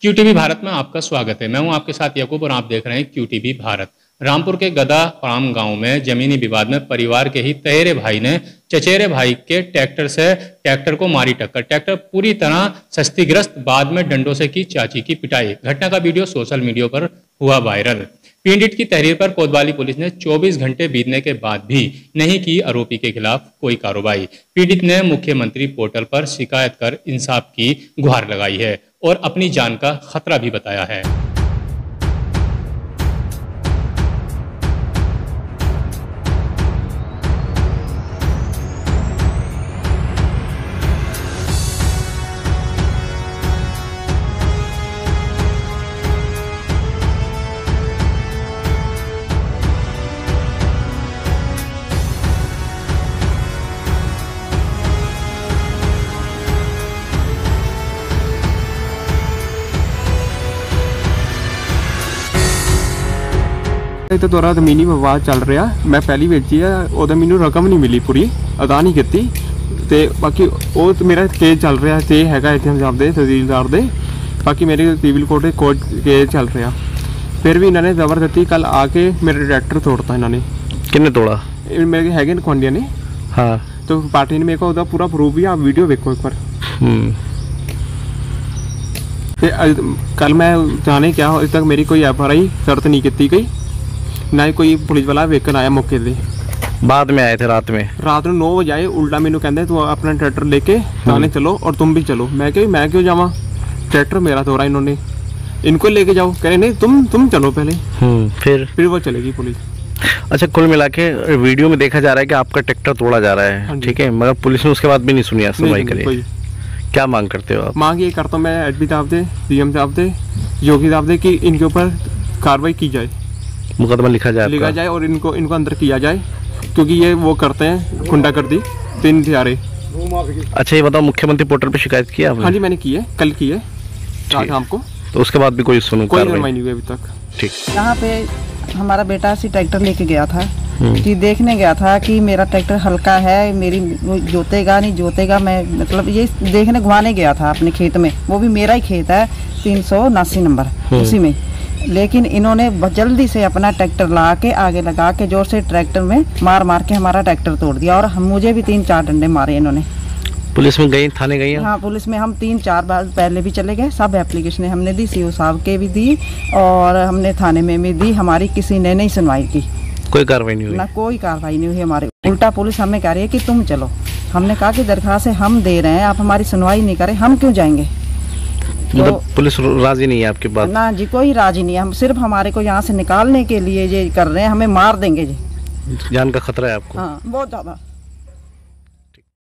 QTV Bharat में आपका स्वागत है। मैं हूं आपके साथ याकूब और आप देख रहे हैं QTV भारत। रामपुर के गदापाम गांव में जमीनी विवाद में परिवार के ही तहेरे भाई ने चचेरे भाई के ट्रैक्टर से ट्रैक्टर को मारी टक्कर। ट्रैक्टर पूरी तरह क्षतिग्रस्त, बाद में डंडों से की चाची की पिटाई। घटना का वीडियो सोशल मीडिया पर हुआ वायरल। पीड़ित की तहरीर पर कोतवाली पुलिस ने 24 घंटे बीतने के बाद भी नहीं की आरोपी के खिलाफ कोई कार्रवाई। पीड़ित ने मुख्यमंत्री पोर्टल पर शिकायत कर इंसाफ की गुहार लगाई है और अपनी जान का खतरा भी बताया है। तो दौरा जमीनी विवाद चल रहा। मैं पहली बेची है, उहदा मैनू रकम नहीं मिली, पूरी अदा नहीं की। तो बाकी वो मेरा केस चल रहा है, हैगा इत्थे पंजाब दे तहसीलदार दे। बाकी मेरे सिविल कोर्ट केस चल रहा। फिर भी इन्होंने जबरदस्ती कल आके मेरा ट्रैक्टर तोड़ता। इन्होंने किन्ने तोड़ा? मेरे है गुआंढिया ने। हाँ, तो पार्टी ने मेरे को उसका पूरा प्रूफ भी, आप वीडियो देखो एक बार। कल मैं जाने क्या अभी तक मेरी कोई FRI दर्ज नहीं की गई, ना ही कोई पुलिस वाला वेकन आया मौके पे। बाद में आए थे रात में 9 बजे आए। उल्टा मैनू कहते तू अपना ट्रैक्टर लेके थाने चलो और तुम भी चलो। मैं क्यों जावा, ट्रैक्टर मेरा तोड़ा इन्होंने, इनको लेके जाओ। कह रहे नहीं तुम चलो पहले। फिर वो चलेगी पुलिस। अच्छा, कुल मिला के वीडियो में देखा जा रहा है कि आपका ट्रैक्टर तोड़ा जा रहा है, ठीक है, मगर पुलिस ने उसके बाद भी नहीं सुनी, सुनवाई करी। क्या मांग करते हो आप? मांग ये करता हूँ मैं एसपी साहब से, CM साहब से, योगी साहब से कि इनके ऊपर कार्रवाई की जाए, मुकदमा लिखा जाए और इनको अंदर किया जाए, क्योंकि ये वो करते हैं गुंडागर्दी 3 हथियारे। अच्छा, ये बताओ, मुख्यमंत्री पोर्टल पे शिकायत की आपने? हाँ जी, मैंने की है, कल की है शाम को। तो उसके बाद भी कोई कार्रवाई नहीं हुई अभी तक। ठीक। यहाँ पे हमारा बेटा ऐसी ट्रैक्टर लेके गया था कि देखने गया था कि मेरा ट्रैक्टर हल्का है, मेरी जोतेगा नहीं जोतेगा, मैं मतलब ये देखने घुमाने गया था अपने खेत में। वो भी मेरा ही खेत है, 379 नंबर, उसी में। लेकिन इन्होंने जल्दी से अपना ट्रैक्टर ला के आगे लगा के जोर से ट्रैक्टर में मार के हमारा ट्रैक्टर तोड़ दिया और मुझे भी 3-4 डंडे मारे इन्होंने। पुलिस में गई, थाने गई? हाँ, पुलिस में हम 3-4 बार पहले भी चले गए। सब एप्लीकेशन हमने दी, CO साहब के भी दी और हमने थाने में भी दी। हमारी किसी ने नहीं सुनवाई की, कोई कार्रवाई नहीं हुई, ना कोई कार्रवाई नहीं हुई हमारे। उल्टा पुलिस हमें कह रही है कि तुम चलो। हमने कहा कि दरखास्त हम दे रहे हैं, आप हमारी सुनवाई नहीं करें, हम क्यों जाएंगे? मतलब पुलिस राजी नहीं है आपकी बात? ना जी, कोई राजी नहीं है। हम सिर्फ हमारे को यहाँ से निकालने के लिए ये कर रहे हैं, हमें मार देंगे जी। जान का खतरा है आपको? हाँ, बहुत ज्यादा।